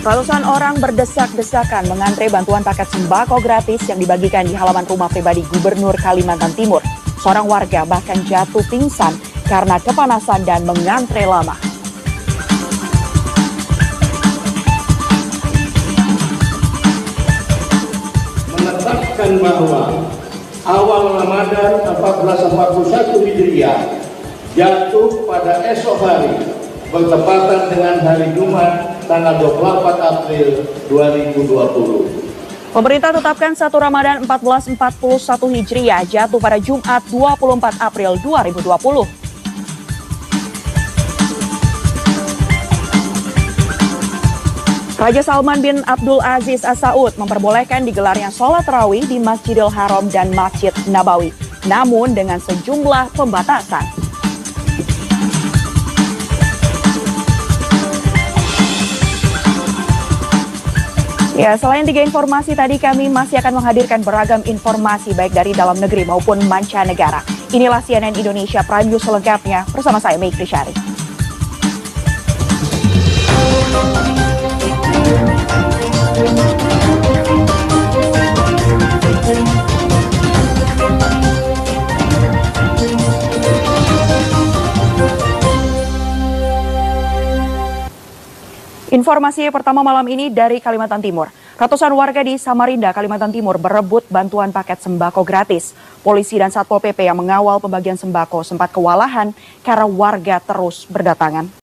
Ratusan orang berdesak-desakan mengantre bantuan paket sembako gratis yang dibagikan di halaman rumah pribadi Gubernur Kalimantan Timur. Seorang warga bahkan jatuh pingsan karena kepanasan dan mengantre lama. Menetapkan bahwa awal Ramadan 1441 Hijriah jatuh pada esok hari bertepatan dengan hari Jumat tanggal 24 April 2020. Pemerintah tetapkan 1 Ramadan 1441 Hijriah jatuh pada Jumat 24 April 2020. Raja Salman bin Abdul Aziz Al Saud memperbolehkan digelarnya sholat tarawih di Masjidil Haram dan Masjid Nabawi, namun dengan sejumlah pembatasan. Ya, selain 3 informasi tadi, kami masih akan menghadirkan beragam informasi baik dari dalam negeri maupun mancanegara. Inilah CNN Indonesia Prime News selengkapnya bersama saya Mayfri Syari. Informasi pertama malam ini dari Kalimantan Timur. Ratusan warga di Samarinda, Kalimantan Timur berebut bantuan paket sembako gratis. Polisi dan Satpol PP yang mengawal pembagian sembako sempat kewalahan karena warga terus berdatangan.